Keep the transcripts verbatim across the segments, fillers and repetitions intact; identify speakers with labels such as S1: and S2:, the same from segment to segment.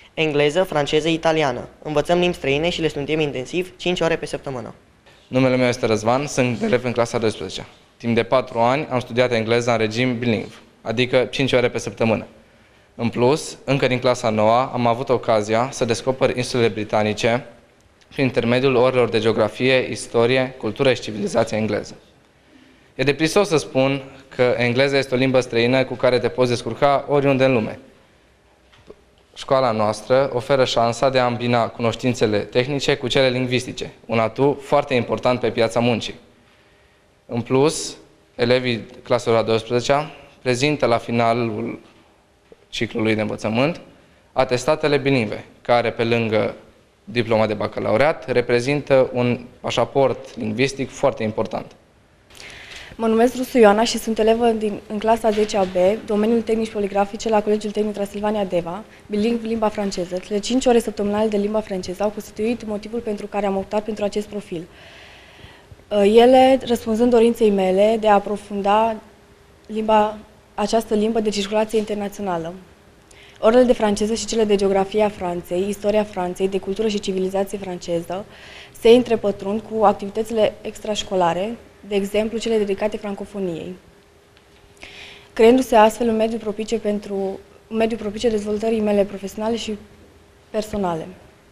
S1: engleză, franceză, italiană. Învățăm limbi străine și le studiem intensiv, cinci ore pe săptămână.
S2: Numele meu este Răzvan, sunt elev în clasa a douăsprezecea. Timp de patru ani am studiat engleza în regim bilingv, adică cinci ore pe săptămână. În plus, încă din clasa a noua am avut ocazia să descoper insulele britanice prin intermediul orelor de geografie, istorie, cultură și civilizație engleză. E deprisos să spun că engleza este o limbă străină cu care te poți descurca oriunde în lume. Școala noastră oferă șansa de a îmbina cunoștințele tehnice cu cele lingvistice, un atu foarte important pe piața muncii. În plus, elevii claselor a douăsprezecea prezintă la finalul ciclului de învățământ atestatele bilingve, care pe lângă diploma de bacalaureat reprezintă un pașaport lingvistic foarte important.
S3: Mă numesc Rusu Ioana și sunt elevă din, în clasa a zecea B, domeniul tehnici poligrafice la Colegiul Tehnic Transilvania Deva, bilingv limba franceză. Cele cinci ore săptămânale de limba franceză au constituit motivul pentru care am optat pentru acest profil. Ele răspunzând dorinței mele de a aprofunda limba, această limbă de circulație internațională. Orele de franceză și cele de geografie a Franței, istoria Franței, de cultură și civilizație franceză, se întrepătrund cu activitățile extrașcolare, de exemplu cele dedicate francofoniei, creându-se astfel un mediu propice pentru un mediu propice dezvoltării mele profesionale și personale.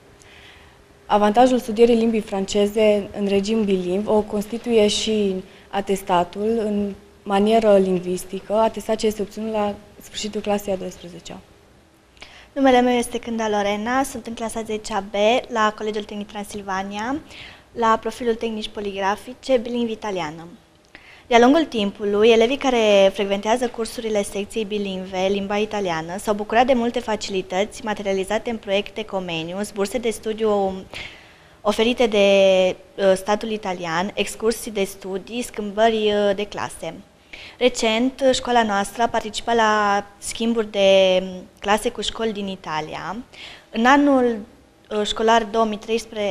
S3: Avantajul studierii limbii franceze în regim bilingv o constituie și atestatul în manieră lingvistică, atestat ce este obținut la sfârșitul clasei a douăsprezecea.
S4: Numele meu este Cânda Lorena, sunt în clasa zecea B la Colegiul Tehnic Transilvania, la profilul tehnici poligrafice, bilingv italiană. De-a lungul timpului, elevii care frecventează cursurile secției bilingve, limba italiană, s-au bucurat de multe facilități materializate în proiecte Comenius, burse de studiu oferite de statul italian, excursii de studii, schimbări de clase. Recent, școala noastră a participat la schimburi de clase cu școli din Italia. În anul școlar două mii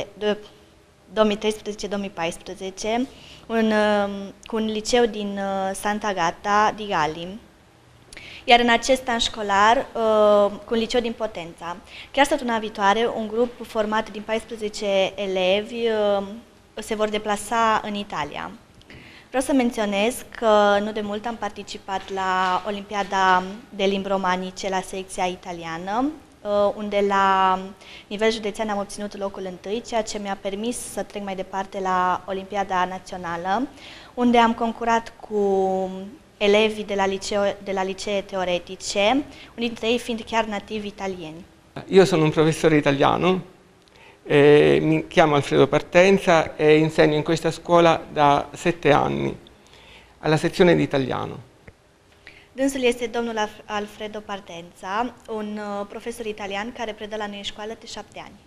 S4: treisprezece două mii paisprezece, un, cu un liceu din Santa Gata di Galli, iar în acest an școlar cu un liceu din Potența. Chiar săptămâna viitoare, un grup format din paisprezece elevi se vor deplasa în Italia. Vreau să menționez că nu de mult am participat la Olimpiada de limbi romanice la secția italiană, unde la nivel județean am obținut locul întâi, ceea ce mi-a permis să trec mai departe la Olimpiada Națională, unde am concurat cu elevii de la, liceo, de la licee teoretice, unii dintre ei fiind chiar nativi italieni.
S5: Io sono un professore italiano, eh, mi chiamo Alfredo Partenza e insegno in questa scuola da sette anni, alla sezione di italiano.
S4: Dânsul este domnul Alfredo Partenza, un profesor italian care predă la noi în școală de șapte ani.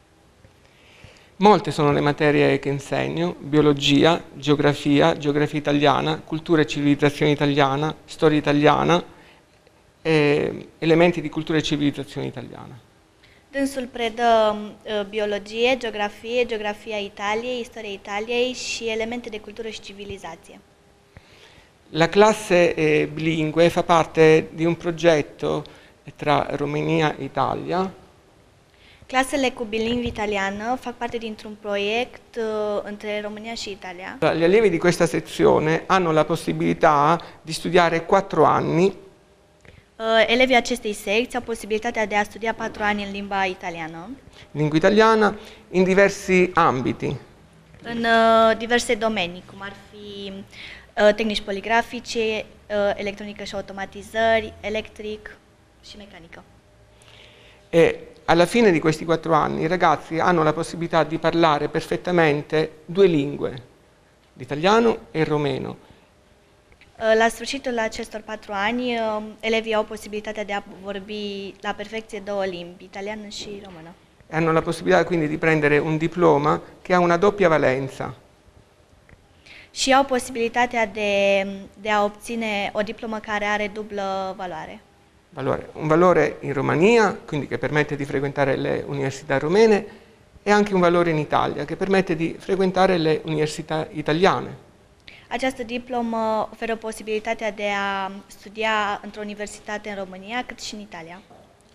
S5: Molte sono le materie che insegno: biologia, geografia, geografia italiana, cultura e civilizzazione italiana, storia italiana e elementi di cultura e civilizzazione italiana.
S4: Dânsul predă biologie, geografie, geografia Italiei, istoria Italiei și elemente de cultură și civilizație.
S5: La classe eh, bilingue fa parte di un progetto tra Romania e Italia.
S4: Clasele cu bilingv italiană fac parte dintr-un proiect uh, între România și Italia.
S5: Gli allievi di questa sezione hanno la possibilità di studiare quattro anni.
S4: Uh, elevii acestei secții au posibilitatea de a studia patru ani în limba italiană.
S5: Lingua italiana in diversi ambiti.
S4: În uh, diverse domenii, cum ar fi uh, tehnici poligrafice, uh, electronică și automatizări, electric și mecanică.
S5: E alla fine di questi quattro anni i ragazzi hanno la possibilità di parlare perfettamente due lingue, l'italiano e il romeno.
S4: La sfârșitul acestor patru ani, elevii au posibilitatea de a vorbi la perfecție două limbi, italiană și română.
S5: Hanno la possibilità quindi di prendere un diploma che ha una doppia valenza.
S4: Și au posibilitatea de, de a obține o diplomă care are dublă valoare.
S5: Valore, un valore in Romania, quindi che permette di frequentare le università romene, e anche un valore in Italia, che permette di frequentare le università italiane.
S4: Această diplomă oferă posibilitatea de a studia într-o universitate în România, cât și în Italia.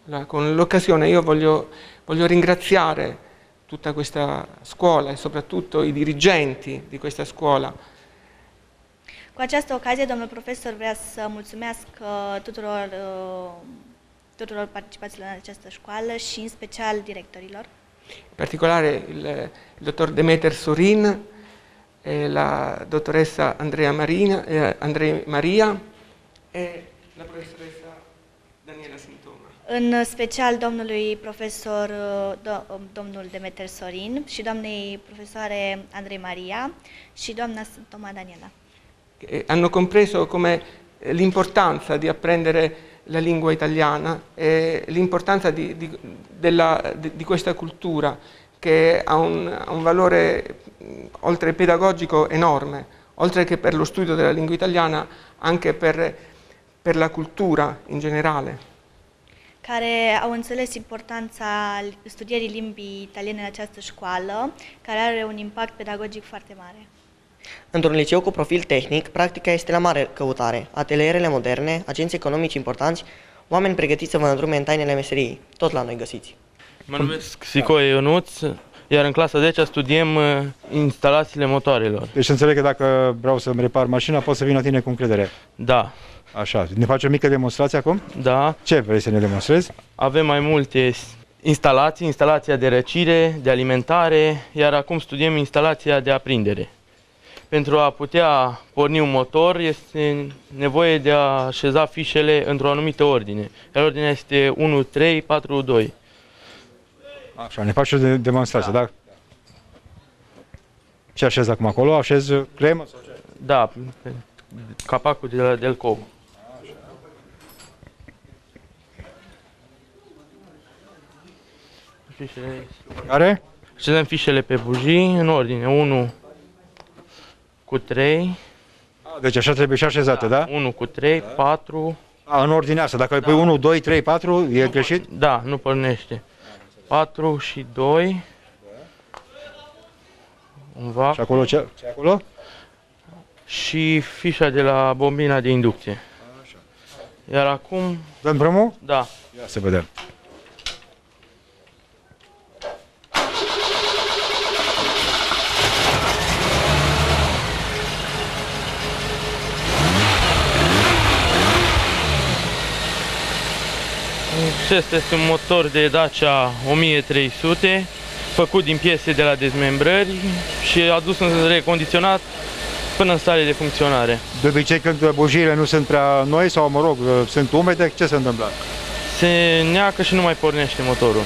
S5: La, con l'occasione io voglio, voglio ringraziare tutta questa scuola e soprattutto i dirigenti di questa scuola.
S4: Cu această ocazie, domnul profesor vrea să mulțumesc tuturor, tuturor participaților în această școală și în special directorilor.
S5: In particolare il, il dottor Demeter Sorin, e la dottoressa Andrea, Marina, eh, Andrea Maria e la professoressa Daniela Sintoma.
S4: În special domnului profesor, do, domnul Demeter Sorin și doamnei profesoare Andrei Maria și doamna Sintoma Daniela.
S5: Hanno compreso come l'importanza di apprendere la lingua italiana e l'importanza di, di, della, di, di questa cultura che ha un, ha un valore oltre pedagogico enorme, oltre che per lo studio della lingua italiana, anche per, per la cultura in generale.
S4: Care au înțeles importanța studierii limbii italiene în această școală, care are un impact pedagogic foarte mare.
S1: Într-un liceu cu profil tehnic, practica este la mare căutare. Atelierele moderne, agenți economici importanți, oameni pregătiți să vă îndrume în tainele meseriei. Tot la noi găsiți.
S6: Mă numesc Sicoe Ionuț, iar în clasa zecea studiem instalațiile motoarelor.
S7: Deci înțeleg că dacă vreau să-mi repar mașina, pot să vin la tine cu încredere.
S6: Da.
S7: Așa. Ne faci o mică demonstrație acum?
S6: Da.
S7: Ce vrei să ne demonstrezi?
S6: Avem mai multe instalații, instalația de răcire, de alimentare, iar acum studiem instalația de aprindere. Pentru a putea porni un motor este nevoie de a așeza fișele într-o anumită ordine. Iar ordinea este unu, trei, patru, doi.
S7: Așa, ne faci o de demonstrație, da? da? Ce așezi acum acolo? Așezi cremă? Sau ce?
S6: Da, capacul de la Delco. Fișele.
S7: Care?
S6: Așezăm fișele pe bujii în ordine. unu cu trei.
S7: Deci așa trebuie și așezate, da?
S6: da? unu cu trei, patru.
S7: A, în ordinea asta. Dacă îi pui unu, doi, trei, patru, e greșit?
S6: Da, nu pornește. patru și doi. Un vac.
S7: Și acolo ce? Ce acolo?
S6: Și fișa de la bombina de inducție. Iar acum...
S7: Dăm drumul?
S6: Da.
S7: Ia să vedem.
S6: Acesta este un motor de Dacia o mie trei sute, făcut din piese de la dezmembrări și adus în recondiționat până în stare de funcționare.
S7: De obicei, când bujiile nu sunt prea noi sau, mă rog, sunt umede, ce se întâmplă?
S6: Se neacă și nu mai pornește motorul.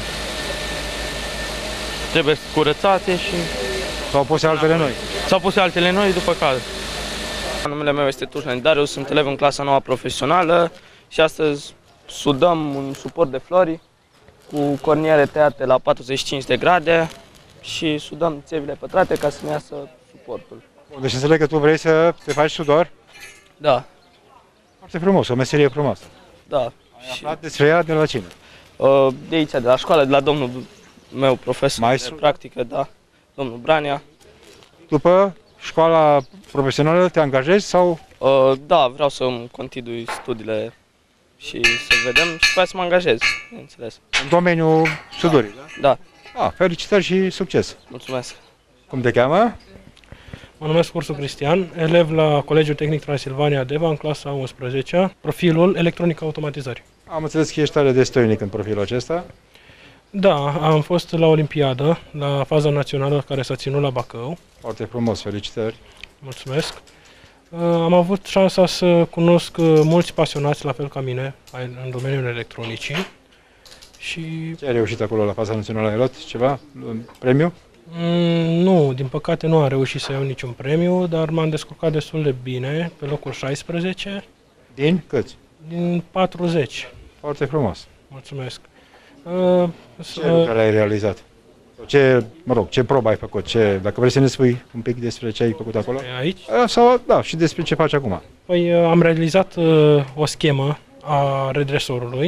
S6: Trebuie curățate și...
S7: S-au pus altele noi.
S6: S-au pus altele noi după caz.
S8: Numele meu este Tușlan Darius, sunt elev în clasa nouă profesională și astăzi sudăm un suport de flori cu corniere tăiate la patruzeci și cinci de grade și sudăm țevile pătrate ca să ne iasă suportul.
S7: Deci înțeleg că tu vrei să te faci sudor?
S8: Da.
S7: Foarte frumos, o meserie frumoasă.
S8: Da.
S7: Ai aflat despre ea de la cine?
S8: De aici, de la școală, de la domnul meu profesor
S7: Maestru?
S8: de practică, da, domnul Branea.
S7: După școala profesională te angajezi sau?
S8: Da, vreau să continui studiile și să vedem și după aia să mă angajez, înțeles.
S7: În domeniul sudorii, da?
S8: Da.
S7: Ah, felicitări și succes!
S8: Mulțumesc!
S7: Cum te cheamă?
S9: Mă numesc Ursu Cristian, elev la Colegiul Tehnic Transilvania Deva, în clasa a unsprezecea, profilul electronică automatizări.
S7: Am înțeles că ești tare de stoinic în profilul acesta.
S9: Da, am fost la Olimpiadă, la faza națională care s-a ținut la Bacău.
S7: Foarte frumos, felicitări!
S9: Mulțumesc! Am avut șansa să cunosc mulți pasionați, la fel ca mine, în domeniul electronicii. Și...
S7: Ce ai reușit acolo la faza națională? Ai luat ceva? Un premiu?
S9: Mm, nu, din păcate nu am reușit să iau niciun premiu, dar m-am descurcat destul de bine, pe locul șaisprezece.
S7: Din câți?
S9: Din patruzeci.
S7: Foarte frumos.
S9: Mulțumesc. Uh,
S7: ce lucrare ai realizat? Ce, mă rog, ce probă ai făcut? Ce, dacă vrei să ne spui un pic despre ce ai făcut acolo?
S9: Aici?
S7: Sau, da, și despre ce faci acum.
S9: Păi am realizat uh, o schemă a redresorului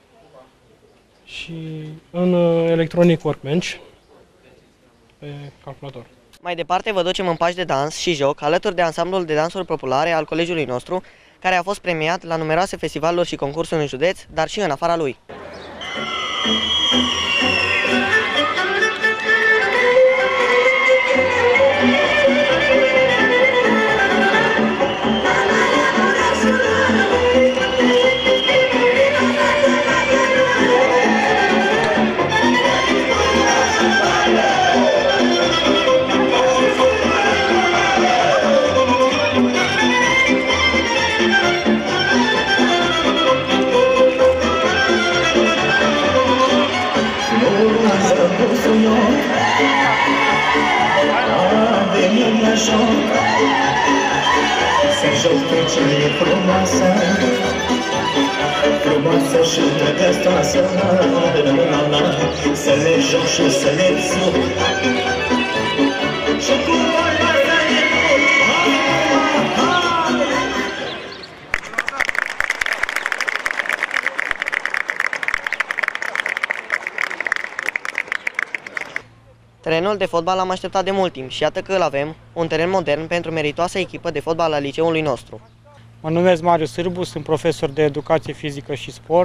S9: și în uh, Electronic Workbench pe calculator.
S1: Mai departe vă ducem în pași de dans și joc alături de ansamblul de dansuri populare al colegiului nostru, care a fost premiat la numeroase festivaluri și concursuri în județ, dar și în afara lui.
S10: Să joc pe ce e frumoasă, frumoasă și drăgăstoasă, să le joc și să le țin. Și cu vorba să le pun,
S1: Terenul de fotbal am așteptat de mult timp și iată că îl avem, un teren modern pentru meritoasa echipă de fotbal al liceului nostru.
S11: Mă numesc Marius Sârbu, sunt profesor de educație fizică și sport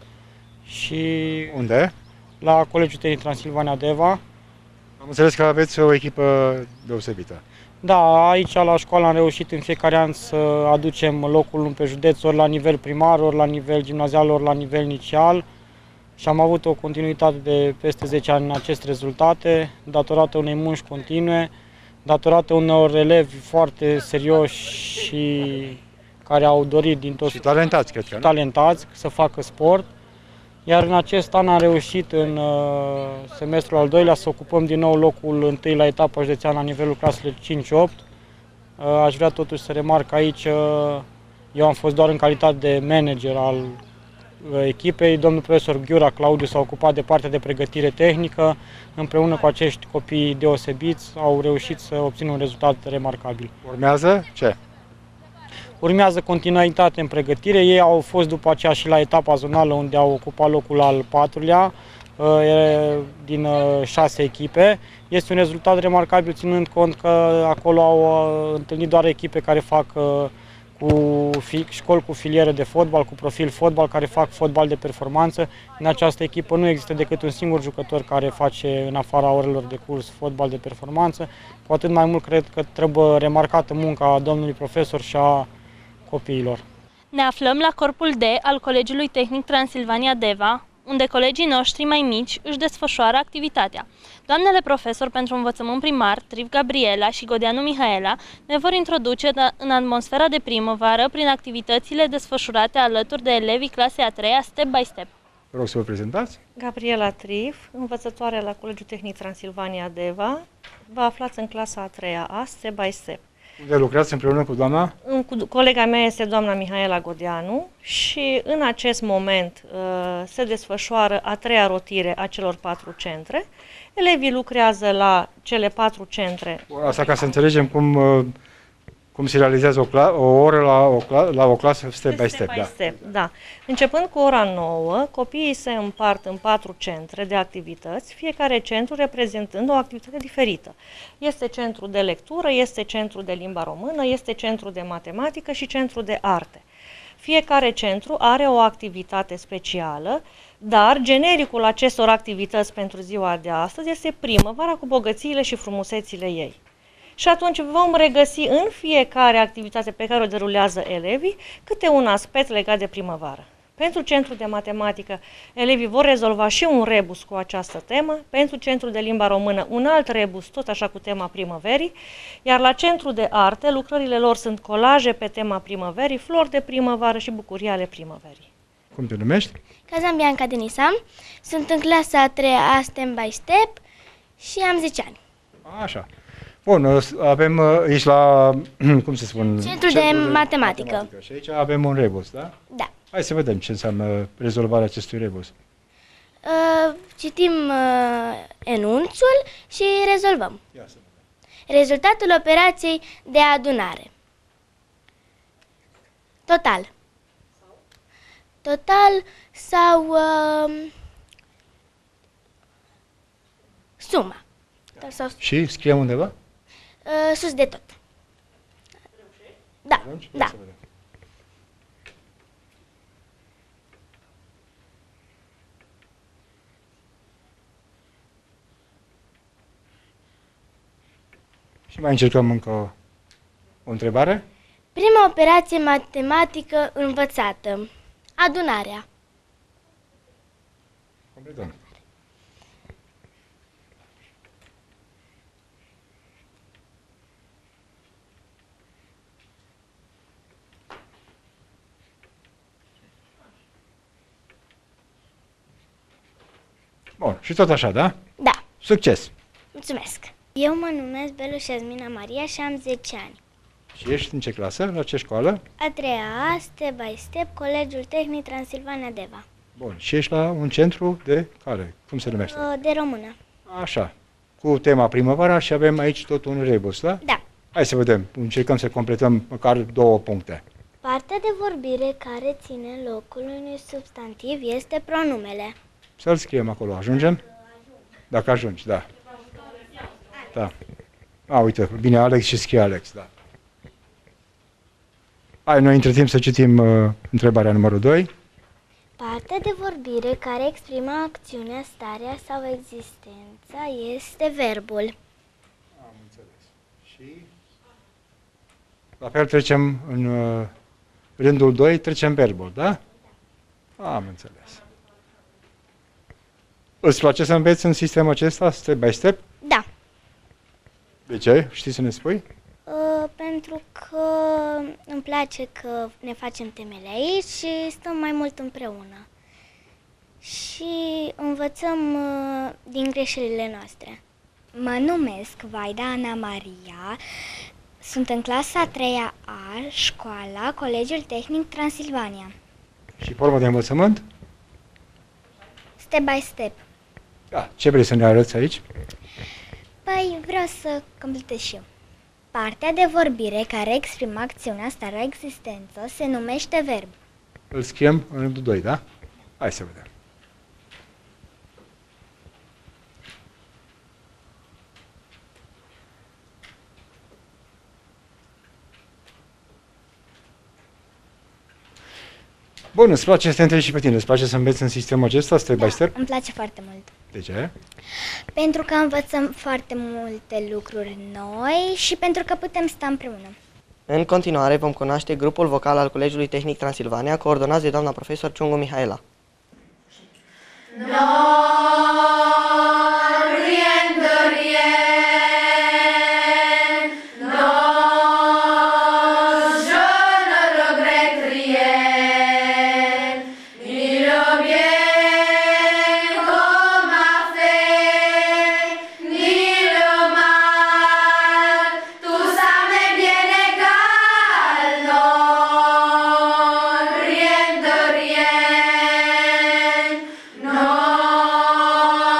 S11: și
S7: Unde?
S11: la Colegiul Tehnic Transilvania Deva.
S7: Am înțeles că aveți o echipă deosebită.
S11: Da, aici la școală am reușit în fiecare an să aducem locul unu pe județ, ori la nivel primar, ori la nivel gimnazial, ori la nivel liceal. Și am avut o continuitate de peste zece ani în aceste rezultate, datorată unei munci continue, datorată unor elevi foarte serioși și care au dorit din tot
S7: Și talentați, cred că, nu?
S11: talentați să facă sport. Iar în acest an am reușit în uh, semestrul al doilea să ocupăm din nou locul întâi la etapa județeană la nivelul claselor cinci opt. Uh, aș vrea totuși să remarc aici, uh, eu am fost doar în calitate de manager al echipei. Domnul profesor Ghiura Claudiu s-a ocupat de partea de pregătire tehnică. Împreună cu acești copii deosebiți au reușit să obțină un rezultat remarcabil.
S7: Urmează ce?
S11: Urmează continuitate în pregătire. Ei au fost după aceea și la etapa zonală unde au ocupat locul al patrulea din șase echipe. Este un rezultat remarcabil ținând cont că acolo au întâlnit doar echipe care fac cu școli cu filieră de fotbal, cu profil fotbal, care fac fotbal de performanță. În această echipă nu există decât un singur jucător care face în afara orelor de curs fotbal de performanță. Cu atât mai mult cred că trebuie remarcată munca domnului profesor și a copiilor.
S12: Ne aflăm la corpul D al Colegiului Tehnic Transilvania Deva, unde colegii noștri mai mici își desfășoară activitatea. Doamnele profesor pentru învățământ primar, Triv Gabriela și Godeanu Mihaela, ne vor introduce în atmosfera de primăvară prin activitățile desfășurate alături de elevii clasei a treia, step by step.
S7: Vă rog să vă prezentați.
S13: Gabriela Triv, învățătoare la Colegiul Tehnic Transilvania Deva, vă aflați în clasa a treia A, step by step.
S7: Unde lucrați împreună cu doamna?
S13: Cu colega mea este doamna Mihaela Godeanu și în acest moment uh, se desfășoară a treia rotire a celor patru centre. Elevii lucrează la cele patru centre.
S7: Asta ca să înțelegem cum, cum se realizează o, cla o oră la o, cla la o clasă step by step.
S13: Step by
S7: da.
S13: step, da. Începând cu ora nouă, copiii se împart în patru centre de activități, fiecare centru reprezentând o activitate diferită. Este centru de lectură, este centru de limba română, este centru de matematică și centru de arte. Fiecare centru are o activitate specială, dar genericul acestor activități pentru ziua de astăzi este primăvara cu bogățiile și frumusețile ei. Și atunci vom regăsi în fiecare activitate pe care o derulează elevii câte un aspect legat de primăvară. Pentru centrul de matematică, elevii vor rezolva și un rebus cu această temă, pentru centrul de limba română un alt rebus, tot așa cu tema primăverii, iar la centrul de arte, lucrările lor sunt colaje pe tema primăverii, flori de primăvară și bucurii ale primăverii.
S7: Cum te numești?
S14: Cazan Bianca Denisa, sunt în clasa a treia A, step by step și am zece ani.
S7: Așa. Bun, avem aici la, cum se spune?
S14: Centrul de, de matematică. matematică.
S7: Și aici avem un rebus, da?
S14: Da.
S7: Hai să vedem ce înseamnă rezolvarea acestui rebus.
S14: Uh, citim uh, enunțul și rezolvăm.
S7: Ia să vedem.
S14: Rezultatul operației de adunare. Total. Total sau uh, suma. Sau...
S7: Și scriem undeva?
S14: Uh, sus de tot. Da, da.
S7: Și mai încercăm încă o întrebare.
S14: Prima operație matematică învățată. Adunarea.
S7: Completăm. Bun, și tot așa, da?
S14: Da.
S7: Succes!
S14: Mulțumesc! Eu mă numesc Belu Șazmina Maria și am zece ani.
S7: Și ești în ce clasă? La ce școală?
S14: A treia A, Step by Step, Colegiul Tehnic Transilvania Deva.
S7: Bun, și ești la un centru de care? Cum se numește?
S14: De română.
S7: Așa, cu tema primăvara și avem aici tot un rebus, da?
S14: Da.
S7: Hai să vedem, încercăm să completăm măcar două puncte.
S14: Partea de vorbire care ține locul unui substantiv este pronumele.
S7: Să-l scriem acolo, ajungem? Dacă ajungi, da. Da. A, uite, bine, Alex și scrie Alex, da. Hai, noi între timp să citim uh, întrebarea numărul doi.
S14: Partea de vorbire care exprimă acțiunea, starea sau existența este verbul.
S7: Am înțeles. Și la fel trecem în uh, rândul doi, trecem verbul, da? Am înțeles. Îți place să înveți în sistemul acesta, step by step?
S14: Da.
S7: De ce? Știi să ne spui?
S14: Uh, pentru că îmi place că ne facem temele aici și stăm mai mult împreună. Și învățăm uh, din greșelile noastre.
S15: Mă numesc Vaida Ana Maria, sunt în clasa a treia A, școala Colegiul Tehnic Transilvania.
S7: Și formă de învățământ?
S15: Step by step.
S7: Da. Ce vrei să ne arăți aici?
S15: Păi vreau să completez și eu. Partea de vorbire care exprimă acțiunea, starea, existență se numește verb.
S7: Îl scriem în rândul doi, da? Hai să vedem. Bun, îți place să te întrebi și pe tine, îți place să înveți în sistemul acesta, step
S15: Da,
S7: by step?
S15: îmi place foarte mult.
S7: De ce?
S15: Pentru că învățăm foarte multe lucruri noi și pentru că putem sta împreună.
S1: În continuare vom cunoaște grupul vocal al Colegiului Tehnic Transilvania, coordonat de doamna profesor Ciungu Mihaela.
S16: No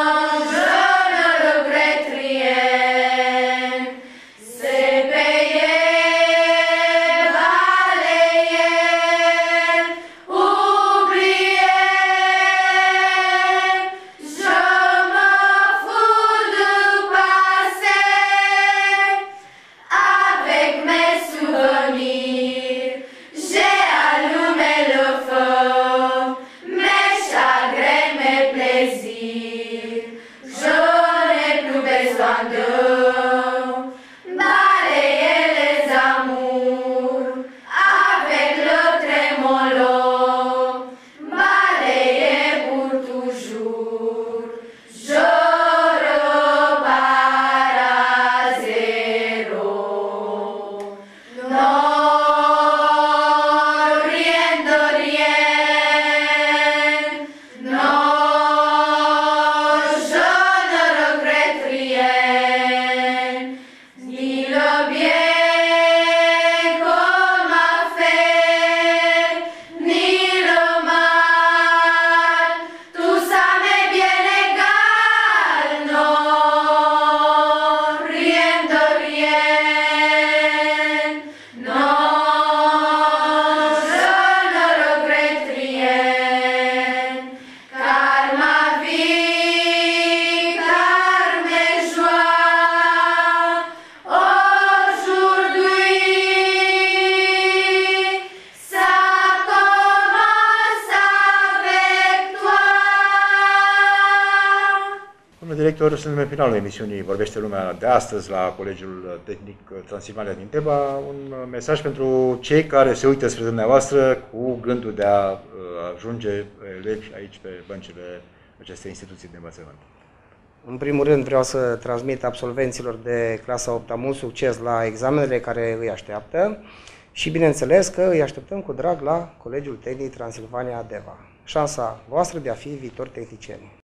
S7: Domnule director, suntem în finalul emisiunii Vorbește Lumea de astăzi la Colegiul Tehnic Transilvania din Deva. Un mesaj pentru cei care se uită spre dumneavoastră cu gândul de a ajunge elevi aici pe băncile acestei instituții de învățământ.
S16: În primul rând vreau să transmit absolvenților de clasa a opta mult succes la examenele care îi așteaptă și bineînțeles că îi așteptăm cu drag la Colegiul Tehnic Transilvania Deva. Șansa voastră de a fi viitori tehnicieni.